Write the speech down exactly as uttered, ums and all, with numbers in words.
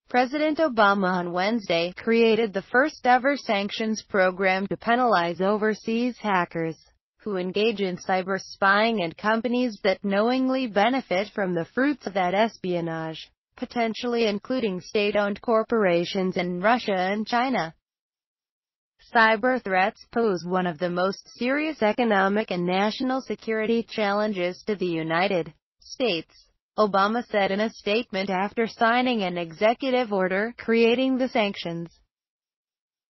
President Obama on Wednesday created the first-ever sanctions program to penalize overseas hackers who engage in cyber spying and companies that knowingly benefit from the fruits of that espionage, potentially including state-owned corporations in Russia and China. Cyber threats pose one of the most serious economic and national security challenges to the United States, Obama said in a statement after signing an executive order creating the sanctions.